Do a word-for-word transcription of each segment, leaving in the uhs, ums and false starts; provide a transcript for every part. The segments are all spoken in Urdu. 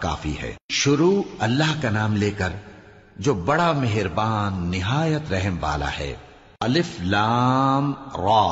کافی ہے۔ شروع اللہ کا نام لے کر جو بڑا مہربان نہایت رحم والا ہے۔ الف لام را،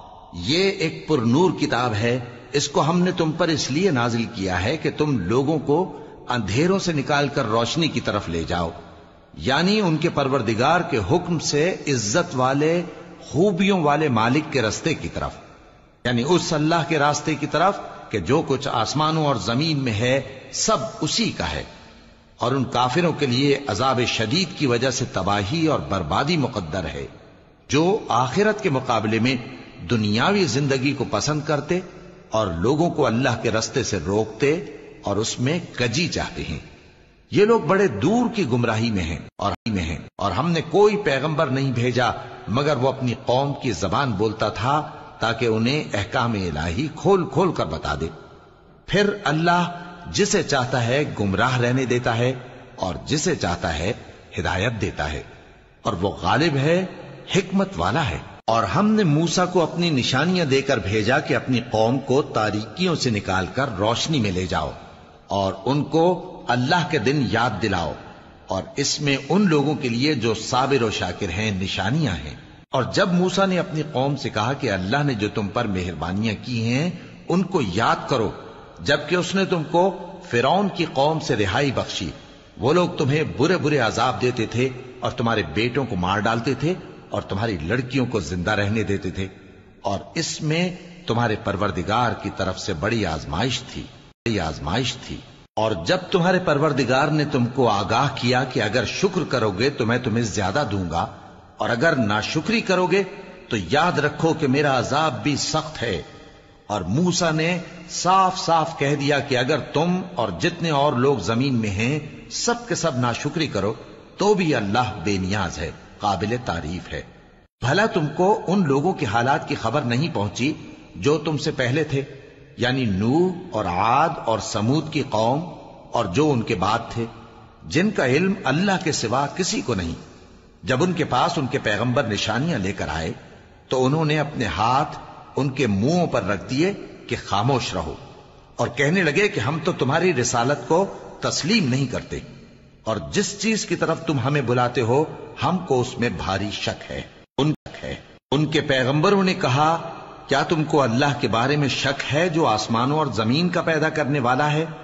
یہ ایک پر نور کتاب ہے، اس کو ہم نے تم پر اس لیے نازل کیا ہے کہ تم لوگوں کو اندھیروں سے نکال کر روشنی کی طرف لے جاؤ، یعنی ان کے پروردگار کے حکم سے عزت والے خوبیوں والے مالک کے راستے کی طرف، یعنی اس اللہ کے راستے کی طرف کہ جو کچھ آسمانوں اور زمین میں ہے سب اسی کا ہے۔ اور ان کافروں کے لیے عذاب شدید کی وجہ سے تباہی اور بربادی مقدر ہے، جو آخرت کے مقابلے میں دنیاوی زندگی کو پسند کرتے اور لوگوں کو اللہ کے راستے سے روکتے اور اس میں کجی چاہتے ہیں۔ یہ لوگ بڑے دور کی گمراہی میں ہیں اور میں ہیں اور ہم نے کوئی پیغمبر نہیں بھیجا مگر وہ اپنی قوم کی زبان بولتا تھا تاکہ انہیں احکام الہی کھول کھول کر بتا دے۔ پھر اللہ جسے چاہتا ہے گمراہ رہنے دیتا ہے اور جسے چاہتا ہے ہدایت دیتا ہے، اور وہ غالب ہے، حکمت والا ہے۔ اور ہم نے موسیٰ کو اپنی نشانیاں دے کر بھیجا کہ اپنی قوم کو تاریکیوں سے نکال کر روشنی میں لے جاؤ اور ان کو اللہ کے دن یاد دلاؤ، اور اس میں ان لوگوں کے لیے جو صابر و شاکر ہیں نشانیاں ہیں۔ اور جب موسیٰ نے اپنی قوم سے کہا کہ اللہ نے جو تم پر مہربانیاں کی ہیں ان کو یاد کرو، جبکہ اس نے تم کو فرعون کی قوم سے رہائی بخشی، وہ لوگ تمہیں برے برے عذاب دیتے تھے اور تمہارے بیٹوں کو مار ڈالتے تھے اور تمہاری لڑکیوں کو زندہ رہنے دیتے تھے، اور اس میں تمہارے پروردگار کی طرف سے بڑی آزمائش تھی بڑی آزمائش تھی اور جب تمہارے پروردگار نے تم کو آگاہ کیا کہ اگر شکر کرو گے تو میں تمہیں زیادہ دوں گا اور اگر ناشکری کرو گے تو یاد رکھو کہ میرا عذاب بھی سخت ہے۔ اور موسیٰ نے صاف صاف کہہ دیا کہ اگر تم اور جتنے اور لوگ زمین میں ہیں سب کے سب ناشکری کرو تو بھی اللہ بے نیاز ہے، قابل تعریف ہے۔ بھلا تم کو ان لوگوں کے حالات کی خبر نہیں پہنچی جو تم سے پہلے تھے، یعنی نوح اور عاد اور سمود کی قوم اور جو ان کے بعد تھے، جن کا علم اللہ کے سوا کسی کو نہیں۔ جب ان کے پاس ان کے پیغمبر نشانیاں لے کر آئے تو انہوں نے اپنے ہاتھ ان کے منہوں پر رکھ دیے کہ خاموش رہو، اور کہنے لگے کہ ہم تو تمہاری رسالت کو تسلیم نہیں کرتے، اور جس چیز کی طرف تم ہمیں بلاتے ہو ہم کو اس میں بھاری شک ہے۔ ان ہے ان کے پیغمبروں نے کہا کیا تم کو اللہ کے بارے میں شک ہے جو آسمانوں اور زمین کا پیدا کرنے والا ہے؟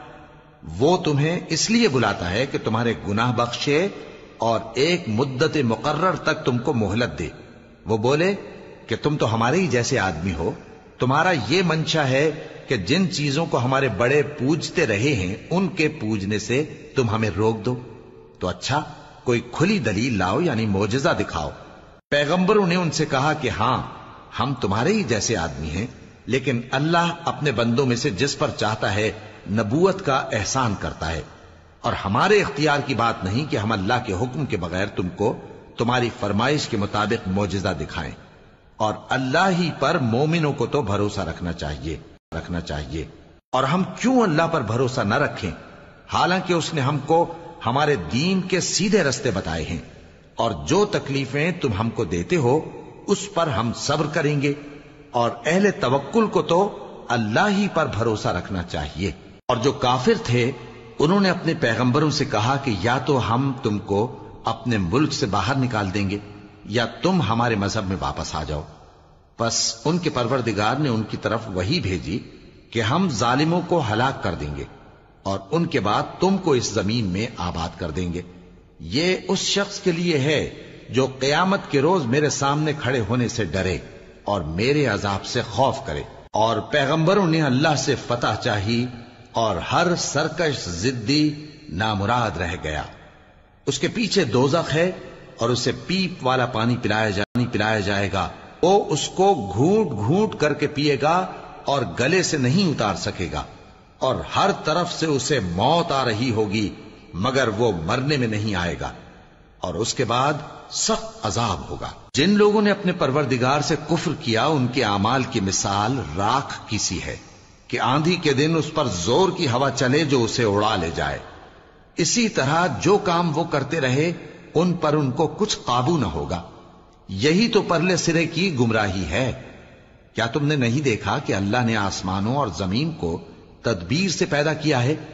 وہ تمہیں اس لیے بلاتا ہے کہ تمہارے گناہ بخشے اور ایک مدت مقرر تک تم کو مہلت دے۔ وہ بولے کہ تم تو ہمارے ہی جیسے آدمی ہو، تمہارا یہ منشا ہے کہ جن چیزوں کو ہمارے بڑے پوجتے رہے ہیں ان کے پوجنے سے تم ہمیں روک دو، تو اچھا کوئی کھلی دلیل لاؤ، یعنی معجزہ دکھاؤ۔ پیغمبروں نے ان سے کہا کہ ہاں ہم تمہارے ہی جیسے آدمی ہیں، لیکن اللہ اپنے بندوں میں سے جس پر چاہتا ہے نبوت کا احسان کرتا ہے، اور ہمارے اختیار کی بات نہیں کہ ہم اللہ کے حکم کے بغیر تم کو تمہاری فرمائش کے مطابق معجزہ دکھائیں، اور اللہ ہی پر مومنوں کو تو بھروسہ رکھنا چاہیے رکھنا چاہیے اور ہم کیوں اللہ پر بھروسہ نہ رکھیں، حالانکہ اس نے ہم کو ہمارے دین کے سیدھے رستے بتائے ہیں، اور جو تکلیفیں تم ہم کو دیتے ہو اس پر ہم صبر کریں گے، اور اہل توکل کو تو اللہ ہی پر بھروسہ رکھنا چاہیے۔ اور جو کافر تھے انہوں نے اپنے پیغمبروں سے کہا کہ یا تو ہم تم کو اپنے ملک سے باہر نکال دیں گے یا تم ہمارے مذہب میں واپس آ جاؤ۔ پس ان کے پروردگار نے ان کی طرف وحی بھیجی کہ ہم ظالموں کو ہلاک کر دیں گے اور ان کے بعد تم کو اس زمین میں آباد کر دیں گے۔ یہ اس شخص کے لیے ہے جو قیامت کے روز میرے سامنے کھڑے ہونے سے ڈرے اور میرے عذاب سے خوف کرے۔ اور پیغمبروں نے اللہ سے فتح چاہی اور ہر سرکش ضدی نامراد رہ گیا۔ اس کے پیچھے دوزخ ہے اور اسے پیپ والا پانی پلایا جانی پلایا جائے گا، وہ اس کو گھونٹ گھونٹ کر کے پیے گا اور گلے سے نہیں اتار سکے گا، اور ہر طرف سے اسے موت آ رہی ہوگی مگر وہ مرنے میں نہیں آئے گا، اور اس کے بعد سخت عذاب ہوگا۔ جن لوگوں نے اپنے پروردگار سے کفر کیا ان کے اعمال کی مثال راکھ کی سی ہے کہ آندھی کے دن اس پر زور کی ہوا چلے جو اسے اڑا لے جائے۔ اسی طرح جو کام وہ کرتے رہے ان پر ان کو کچھ قابو نہ ہوگا۔ یہی تو پرلے سرے کی گمراہی ہے۔ کیا تم نے نہیں دیکھا کہ اللہ نے آسمانوں اور زمین کو تدبیر سے پیدا کیا ہے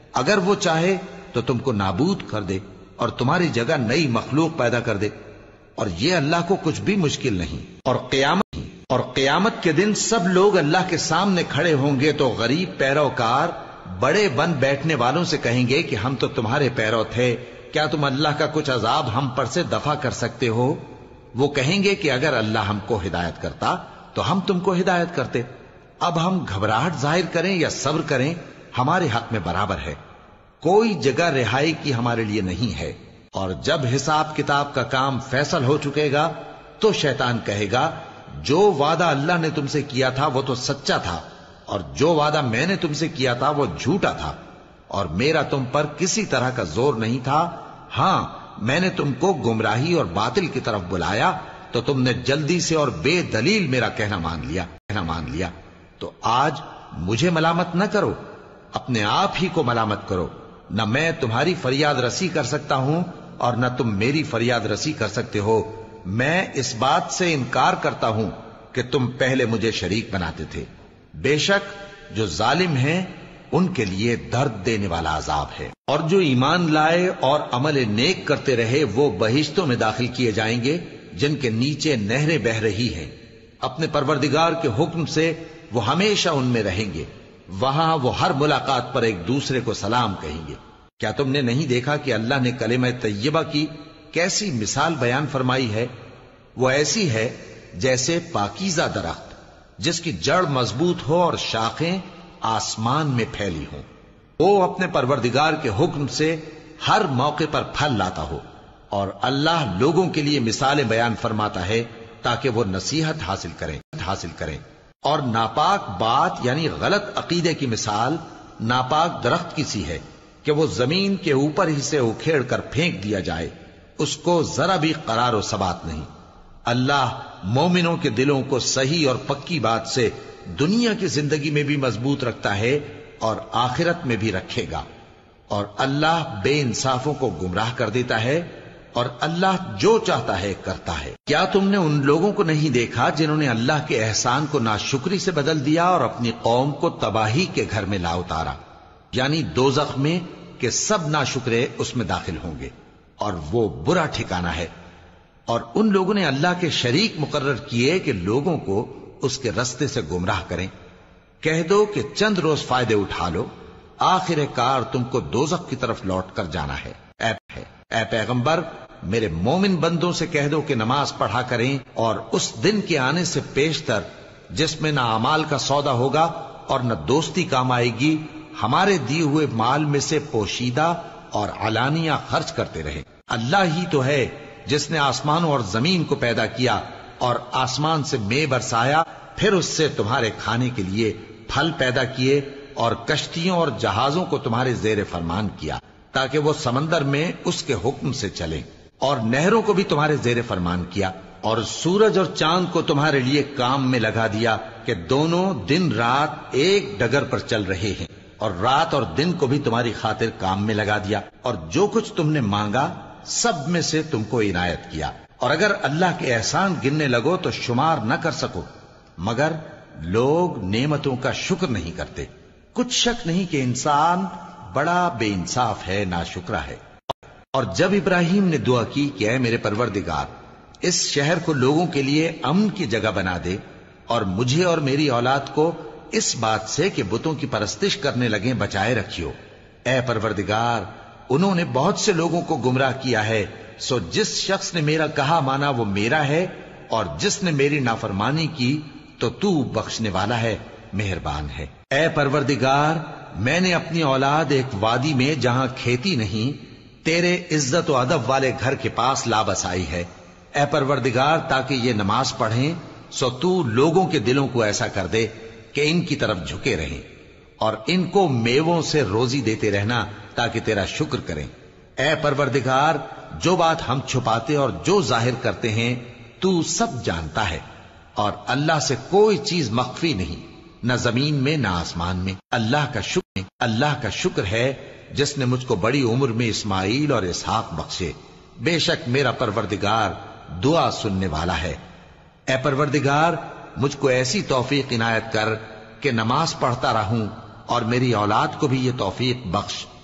اگر وہ چاہے تو تم کو نابود کر دے اور تمہاری جگہ نئی مخلوق پیدا کر دے، اور یہ اللہ کو کچھ بھی مشکل نہیں۔ اور قیامت اور قیامت کے دن سب لوگ اللہ کے سامنے کھڑے ہوں گے تو غریب پیروکار بڑے بن بیٹھنے والوں سے کہیں گے کہ ہم تو تمہارے پیرو تھے، کیا تم اللہ کا کچھ عذاب ہم پر سے دفع کر سکتے ہو؟ وہ کہیں گے کہ اگر اللہ ہم کو ہدایت کرتا تو ہم تم کو ہدایت کرتے۔ اب ہم گھبراہٹ ظاہر کریں یا صبر کریں ہمارے حق میں برابر ہے، کوئی جگہ رہائی کی ہمارے لیے نہیں ہے۔ اور جب حساب کتاب کا کام فیصل ہو چکے گا تو شیطان کہے گا جو وعدہ اللہ نے تم سے کیا تھا وہ تو سچا تھا، اور جو وعدہ میں نے تم سے کیا تھا وہ جھوٹا تھا، اور میرا تم پر کسی طرح کا زور نہیں تھا۔ ہاں، میں نے تم کو گمراہی اور باطل کی طرف بلایا تو تم نے جلدی سے اور بے دلیل میرا کہنا مان لیا کہنا مان لیا تو آج مجھے ملامت نہ کرو، اپنے آپ ہی کو ملامت کرو۔ نہ میں تمہاری فریاد رسی کر سکتا ہوں اور نہ تم میری فریاد رسی کر سکتے ہو۔ میں اس بات سے انکار کرتا ہوں کہ تم پہلے مجھے شریک بناتے تھے۔ بے شک جو ظالم ہیں ان کے لیے درد دینے والا عذاب ہے۔ اور جو ایمان لائے اور عمل نیک کرتے رہے وہ بہشتوں میں داخل کیے جائیں گے جن کے نیچے نہریں بہ رہی ہیں۔ اپنے پروردگار کے حکم سے وہ ہمیشہ ان میں رہیں گے، وہاں وہ ہر ملاقات پر ایک دوسرے کو سلام کہیں گے۔ کیا تم نے نہیں دیکھا کہ اللہ نے کلمہ طیبہ کی کیسی مثال بیان فرمائی ہے؟ وہ ایسی ہے جیسے پاکیزہ درخت جس کی جڑ مضبوط ہو اور شاخیں آسمان میں پھیلی ہوں، وہ اپنے پروردگار کے حکم سے ہر موقع پر پھل لاتا ہو۔ اور اللہ لوگوں کے لیے مثالیں بیان فرماتا ہے تاکہ وہ نصیحت حاصل کریں حاصل کریں اور ناپاک بات یعنی غلط عقیدے کی مثال ناپاک درخت کی سی ہے کہ وہ زمین کے اوپر ہی سے اکھیڑ کر پھینک دیا جائے، اس کو ذرا بھی قرار و ثبات نہیں۔ اللہ مومنوں کے دلوں کو صحیح اور پکی بات سے دنیا کی زندگی میں بھی مضبوط رکھتا ہے اور آخرت میں بھی رکھے گا، اور اللہ بے انصافوں کو گمراہ کر دیتا ہے، اور اللہ جو چاہتا ہے کرتا ہے۔ کیا تم نے ان لوگوں کو نہیں دیکھا جنہوں نے اللہ کے احسان کو ناشکری سے بدل دیا اور اپنی قوم کو تباہی کے گھر میں لا اتارا، یعنی دوزخ میں، کہ سب ناشکرے اس میں داخل ہوں گے اور وہ برا ٹھکانہ ہے۔ اور ان لوگوں نے اللہ کے شریک مقرر کیے کہ لوگوں کو اس کے رستے سے گمراہ کریں۔ کہہ دو کہ چند روز فائدے اٹھا لو، آخر کار تم کو دوزخ کی طرف لوٹ کر جانا ہے۔ اے اے پیغمبر، میرے مومن بندوں سے کہہ دو کہ نماز پڑھا کریں، اور اس دن کے آنے سے پیشتر جس میں نہ اعمال کا سودا ہوگا اور نہ دوستی کام آئے گی، ہمارے دیے ہوئے مال میں سے پوشیدہ اور علانیہ خرچ کرتے رہے۔ اللہ ہی تو ہے جس نے آسمانوں اور زمین کو پیدا کیا اور آسمان سے مے برسایا، پھر اس سے تمہارے کھانے کے لیے پھل پیدا کیے اور کشتیوں اور جہازوں کو تمہارے زیر فرمان کیا تاکہ وہ سمندر میں اس کے حکم سے چلیں، اور نہروں کو بھی تمہارے زیر فرمان کیا، اور سورج اور چاند کو تمہارے لیے کام میں لگا دیا کہ دونوں دن رات ایک ڈگر پر چل رہے ہیں، اور رات اور دن کو بھی تمہاری خاطر کام میں لگا دیا، اور جو کچھ تم نے مانگا سب میں سے تم کو عنایت کیا۔ اور اگر اللہ کے احسان گننے لگو تو شمار نہ کر سکو، مگر لوگ نعمتوں کا شکر نہیں کرتے۔ کچھ شک نہیں کہ انسان بڑا بے انصاف ہے، ناشکرا ہے۔ اور جب ابراہیم نے دعا کی کہ اے میرے پروردگار، اس شہر کو لوگوں کے لیے امن کی جگہ بنا دے، اور مجھے اور میری اولاد کو اس بات سے کہ بتوں کی پرستش کرنے لگیں بچائے رکھیو۔ اے پروردگار، انہوں نے بہت سے لوگوں کو گمراہ کیا ہے، سو جس شخص نے میرا کہا مانا وہ میرا ہے، اور جس نے میری نافرمانی کی تو تو بخشنے والا ہے، مہربان ہے۔ اے پروردگار، میں نے اپنی اولاد ایک وادی میں جہاں کھیتی نہیں، تیرے عزت و ادب والے گھر کے پاس لا بسائی ہے۔ اے پروردگار، تاکہ یہ نماز پڑھیں، سو تو لوگوں کے دلوں کو ایسا کر دے کہ ان کی طرف جھکے رہیں، اور ان کو میووں سے روزی دیتے رہنا تاکہ تیرا شکر کریں۔ اے پروردگار، جو بات ہم چھپاتے اور جو ظاہر کرتے ہیں تو سب جانتا ہے، اور اللہ سے کوئی چیز مخفی نہیں، نہ زمین میں نہ آسمان میں۔ اللہ کا شکر اللہ کا شکر ہے جس نے مجھ کو بڑی عمر میں اسماعیل اور اسحاق بخشے، بے شک میرا پروردگار دعا سننے والا ہے۔ اے پروردگار، مجھ کو ایسی توفیق عنایت کر کہ نماز پڑھتا رہوں، اور میری اولاد کو بھی یہ توفیق بخش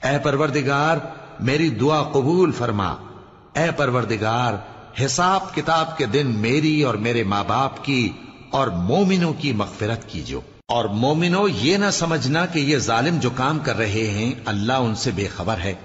اے پروردگار میری دعا قبول فرما، اے پروردگار حساب کتاب کے دن میری اور میرے ماں باپ کی اور مومنوں کی مغفرت کیجو۔ اور مومنوں یہ نہ سمجھنا کہ یہ ظالم جو کام کر رہے ہیں اللہ ان سے بے خبر ہے،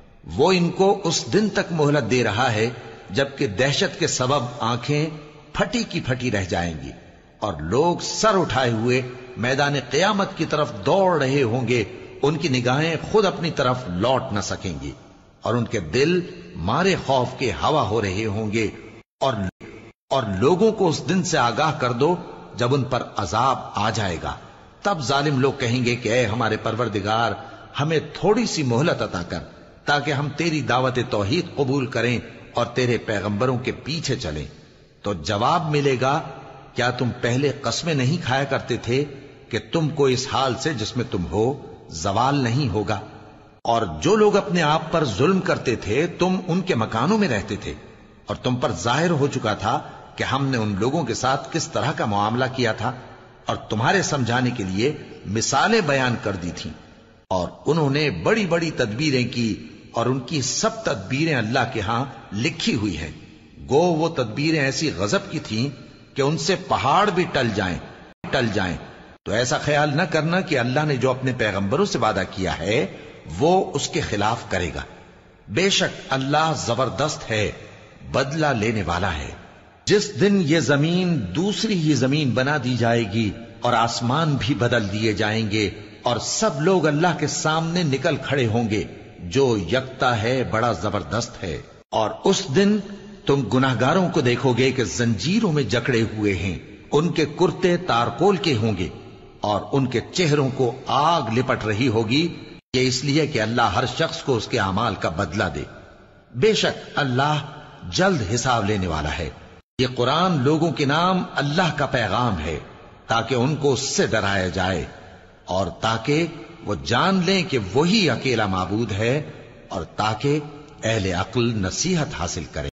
وہ ان کو اس دن تک مہلت دے رہا ہے جبکہ دہشت کے سبب آنکھیں پھٹی کی پھٹی رہ جائیں گی اور لوگ سر اٹھائے ہوئے میدان قیامت کی طرف دوڑ رہے ہوں گے، ان کی نگاہیں خود اپنی طرف لوٹ نہ سکیں گی اور ان کے دل مارے خوف کے ہوا ہو رہے ہوں گے، اور اور لوگوں کو اس دن سے آگاہ کر دو جب ان پر عذاب آ جائے گا۔ تب ظالم لوگ کہیں گے کہ اے ہمارے پروردگار ہمیں تھوڑی سی مہلت عطا کر تاکہ ہم تیری دعوت توحید قبول کریں اور تیرے پیغمبروں کے پیچھے چلیں۔ تو جواب ملے گا کیا تم پہلے قسمیں نہیں کھایا کرتے تھے کہ تم کو اس حال سے جس میں تم ہو زوال نہیں ہوگا؟ اور جو لوگ اپنے آپ پر ظلم کرتے تھے تم ان کے مکانوں میں رہتے تھے اور تم پر ظاہر ہو چکا تھا کہ ہم نے ان لوگوں کے ساتھ کس طرح کا معاملہ کیا تھا، اور تمہارے سمجھانے کے لیے مثالیں بیان کر دی تھیں، اور انہوں نے بڑی بڑی تدبیریں کی اور ان کی سب تدبیریں اللہ کے ہاں لکھی ہوئی ہیں۔ گو وہ تدبیریں ایسی غضب کی تھیں کہ ان سے پہاڑ بھی ٹل جائیں ٹل جائیں تو ایسا خیال نہ کرنا کہ اللہ نے جو اپنے پیغمبروں سے وعدہ کیا ہے وہ اس کے خلاف کرے گا۔ بے شک اللہ زبردست ہے، بدلہ لینے والا ہے۔ جس دن یہ زمین دوسری ہی زمین بنا دی جائے گی اور آسمان بھی بدل دیے جائیں گے اور سب لوگ اللہ کے سامنے نکل کھڑے ہوں گے جو یکتا ہے، بڑا زبردست ہے۔ اور اس دن تم گناہگاروں کو دیکھو گے کہ زنجیروں میں جکڑے ہوئے ہیں، ان کے کرتے تارکول کے ہوں گے اور ان کے چہروں کو آگ لپٹ رہی ہوگی، یہ اس لیے کہ اللہ ہر شخص کو اس کے اعمال کا بدلہ دے۔ بے شک اللہ جلد حساب لینے والا ہے۔ یہ قرآن لوگوں کے نام اللہ کا پیغام ہے تاکہ ان کو اس سے ڈرایا جائے اور تاکہ وہ جان لیں کہ وہی اکیلا معبود ہے، اور تاکہ اہل عقل نصیحت حاصل کریں۔